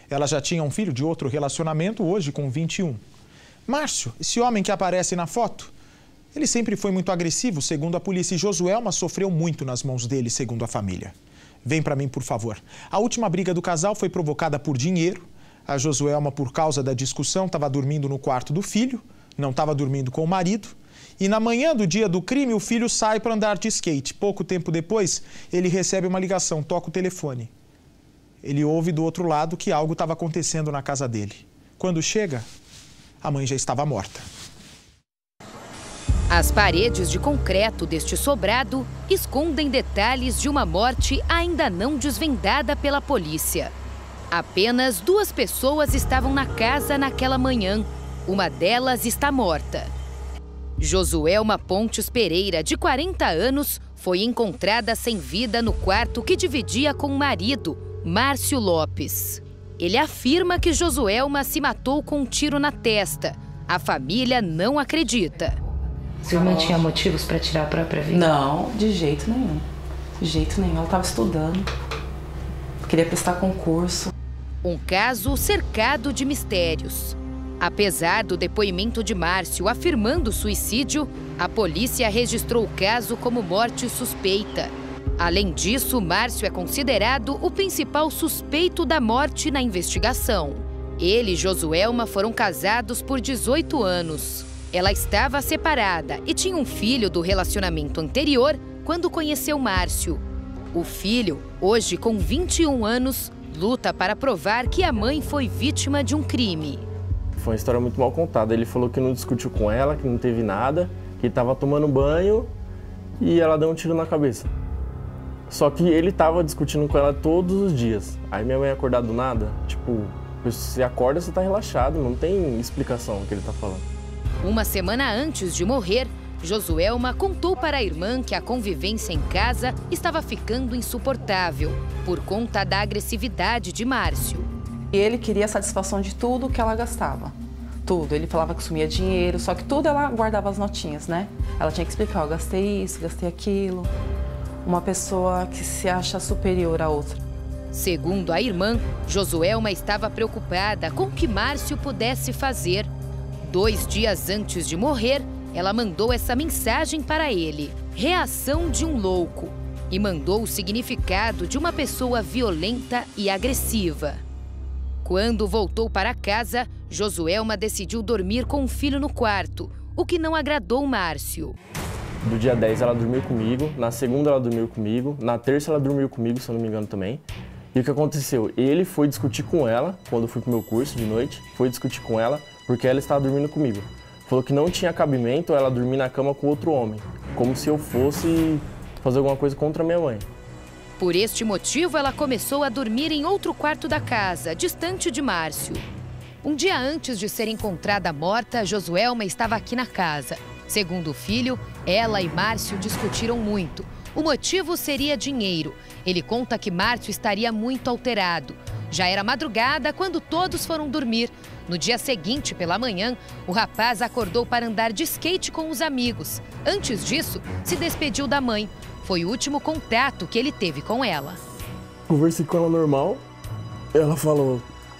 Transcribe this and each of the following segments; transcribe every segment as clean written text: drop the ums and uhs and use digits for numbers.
Ela já tinha um filho de outro relacionamento, hoje com 21. Márcio, esse homem que aparece na foto, ele sempre foi muito agressivo, segundo a polícia, e Josuelma sofreu muito nas mãos dele, segundo a família. Vem para mim, por favor. A última briga do casal foi provocada por dinheiro. A Josuelma, por causa da discussão, estava dormindo no quarto do filho, não estava dormindo com o marido. E na manhã do dia do crime, o filho sai para andar de skate. Pouco tempo depois, ele recebe uma ligação, toca o telefone. Ele ouve do outro lado que algo estava acontecendo na casa dele. Quando chega, a mãe já estava morta. As paredes de concreto deste sobrado escondem detalhes de uma morte ainda não desvendada pela polícia. Apenas 2 pessoas estavam na casa naquela manhã. Uma delas está morta. Josuelma Pontes Pereira, de 40 anos, foi encontrada sem vida no quarto que dividia com o marido, Márcio Lopes. Ele afirma que Josuelma se matou com um tiro na testa. A família não acredita. Sua irmã tinha motivos para tirar a própria vida? Não, de jeito nenhum. De jeito nenhum. Ela estava estudando. Queria prestar concurso. Um caso cercado de mistérios. Apesar do depoimento de Márcio afirmando suicídio, a polícia registrou o caso como morte suspeita. Além disso, Márcio é considerado o principal suspeito da morte na investigação. Ele e Josuelma foram casados por 18 anos. Ela estava separada e tinha um filho do relacionamento anterior quando conheceu Márcio. O filho, hoje com 21 anos, luta para provar que a mãe foi vítima de um crime. Foi uma história muito mal contada. Ele falou que não discutiu com ela, que não teve nada, que estava tomando banho e ela deu um tiro na cabeça. Só que ele estava discutindo com ela todos os dias. Aí minha mãe acordar do nada, tipo, você acorda, você tá relaxado, não tem explicação o que ele tá falando. Uma semana antes de morrer, Josuelma contou para a irmã que a convivência em casa estava ficando insuportável por conta da agressividade de Márcio. E ele queria a satisfação de tudo que ela gastava. Tudo. Ele falava que sumia dinheiro, só que tudo ela guardava as notinhas, né? Ela tinha que explicar, eu gastei isso, gastei aquilo. Uma pessoa que se acha superior à outra. Segundo a irmã, Josuelma estava preocupada com o que Márcio pudesse fazer. 2 dias antes de morrer, ela mandou essa mensagem para ele: reação de um louco, e mandou o significado de uma pessoa violenta e agressiva. Quando voltou para casa, Josuelma decidiu dormir com o filho no quarto, o que não agradou Márcio. Do dia 10 ela dormiu comigo, na segunda ela dormiu comigo, na terça ela dormiu comigo, se eu não me engano também. E o que aconteceu? Ele foi discutir com ela, quando eu fui pro meu curso de noite, foi discutir com ela porque ela estava dormindo comigo. Falou que não tinha cabimento ela dormir na cama com outro homem, como se eu fosse fazer alguma coisa contra a minha mãe. Por este motivo, ela começou a dormir em outro quarto da casa, distante de Márcio. Um dia antes de ser encontrada morta, Josuelma estava aqui na casa. Segundo o filho, ela e Márcio discutiram muito. O motivo seria dinheiro. Ele conta que Márcio estaria muito alterado. Já era madrugada quando todos foram dormir. No dia seguinte, pela manhã, o rapaz acordou para andar de skate com os amigos. Antes disso, se despediu da mãe. Foi o último contato que ele teve com ela. Conversei com ela normal. Ela falou,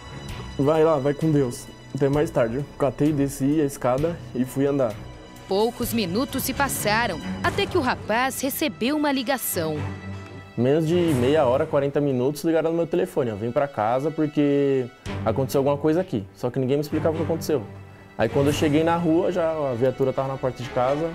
vai lá, vai com Deus. Até mais tarde. Eu catei, desci a escada e fui andar. Poucos minutos se passaram até que o rapaz recebeu uma ligação. Menos de meia hora, 40 minutos, ligaram no meu telefone. Eu vim pra casa porque aconteceu alguma coisa aqui. Só que ninguém me explicava o que aconteceu. Aí quando eu cheguei na rua, já a viatura estava na porta de casa.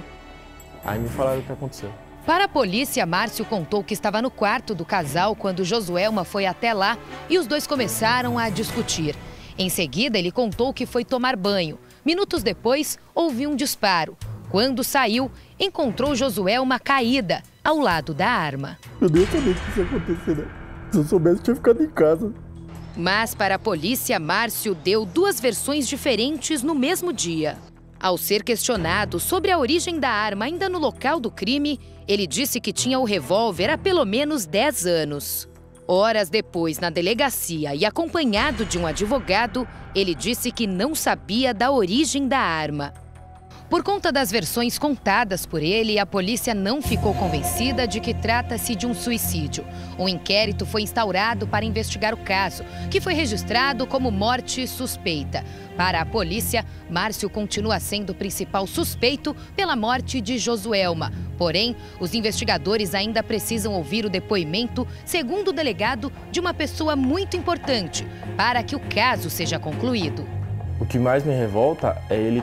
Aí me falaram o que aconteceu. Para a polícia, Márcio contou que estava no quarto do casal quando Josuelma foi até lá e os dois começaram a discutir. Em seguida, ele contou que foi tomar banho. Minutos depois, ouviu um disparo. Quando saiu, encontrou Josuelma caída, ao lado da arma. Eu nem sabia que isso ia acontecer, né? Se eu soubesse, tinha ficado em casa. Mas para a polícia, Márcio deu 2 versões diferentes no mesmo dia. Ao ser questionado sobre a origem da arma ainda no local do crime, ele disse que tinha o revólver há pelo menos 10 anos. Horas depois, na delegacia e acompanhado de um advogado, ele disse que não sabia da origem da arma. Por conta das versões contadas por ele, a polícia não ficou convencida de que trata-se de um suicídio. Um inquérito foi instaurado para investigar o caso, que foi registrado como morte suspeita. Para a polícia, Márcio continua sendo o principal suspeito pela morte de Josuelma. Porém, os investigadores ainda precisam ouvir o depoimento, segundo o delegado, de uma pessoa muito importante para que o caso seja concluído. O que mais me revolta é ele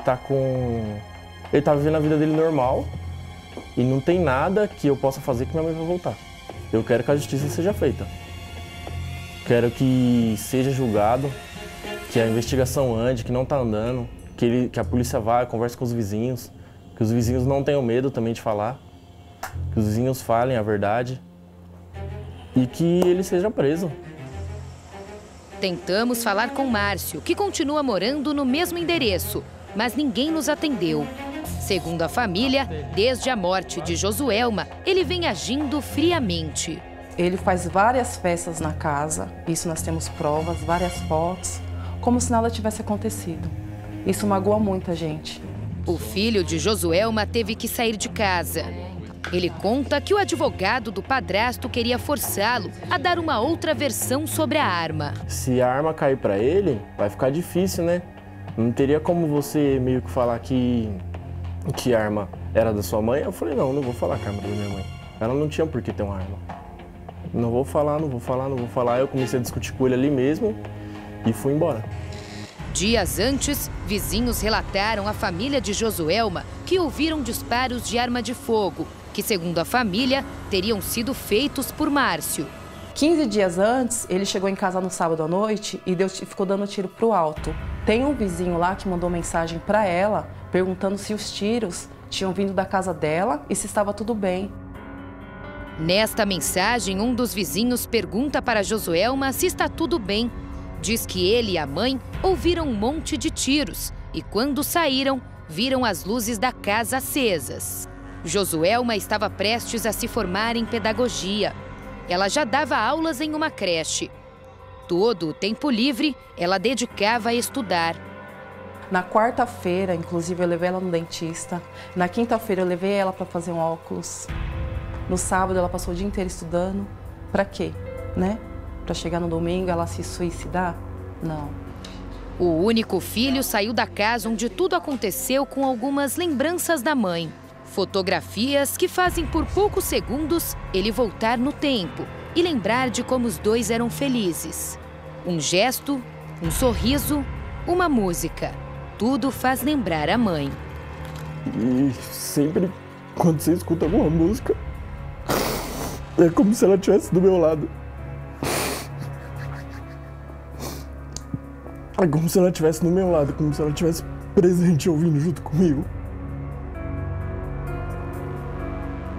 tá vivendo a vida dele normal e não tem nada que eu possa fazer que minha mãe vai voltar. Eu quero que a justiça seja feita. Quero que seja julgado, que a investigação ande, que não tá andando, que a polícia vá, converse com os vizinhos, que os vizinhos não tenham medo também de falar, que os vizinhos falem a verdade e que ele seja preso. Tentamos falar com Márcio, que continua morando no mesmo endereço, mas ninguém nos atendeu. Segundo a família, desde a morte de Josuelma, ele vem agindo friamente. Ele faz várias festas na casa, isso nós temos provas, várias fotos, como se nada tivesse acontecido. Isso magoa muita gente. O filho de Josuelma teve que sair de casa. Ele conta que o advogado do padrasto queria forçá-lo a dar uma outra versão sobre a arma. Se a arma cair para ele, vai ficar difícil, né? Não teria como você meio que falar que a arma era da sua mãe. Eu falei, não vou falar que a arma era da minha mãe. Ela não tinha por que ter uma arma. Não vou falar. Eu comecei a discutir com ele ali mesmo e fui embora. Dias antes, vizinhos relataram à família de Josuelma que ouviram disparos de arma de fogo, que, segundo a família, teriam sido feitos por Márcio. 15 dias antes, ele chegou em casa no sábado à noite e ficou dando tiro pro alto. Tem um vizinho lá que mandou mensagem para ela, perguntando se os tiros tinham vindo da casa dela e se estava tudo bem. Nesta mensagem, um dos vizinhos pergunta para Josuelma se está tudo bem. Diz que ele e a mãe ouviram um monte de tiros e, quando saíram, viram as luzes da casa acesas. Josuelma estava prestes a se formar em pedagogia. Ela já dava aulas em uma creche. Todo o tempo livre, ela dedicava a estudar. Na quarta-feira, inclusive, eu levei ela no dentista. Na quinta-feira, eu levei ela para fazer um óculos. No sábado, ela passou o dia inteiro estudando. Para quê, né? Para chegar no domingo, ela se suicidar? Não. O único filho saiu da casa onde tudo aconteceu com algumas lembranças da mãe. Fotografias que fazem por poucos segundos ele voltar no tempo e lembrar de como os dois eram felizes. Um gesto, um sorriso, uma música. Tudo faz lembrar a mãe. E sempre, quando você escuta alguma música, é como se ela estivesse do meu lado. É como se ela estivesse do meu lado, como se ela estivesse presente ouvindo junto comigo.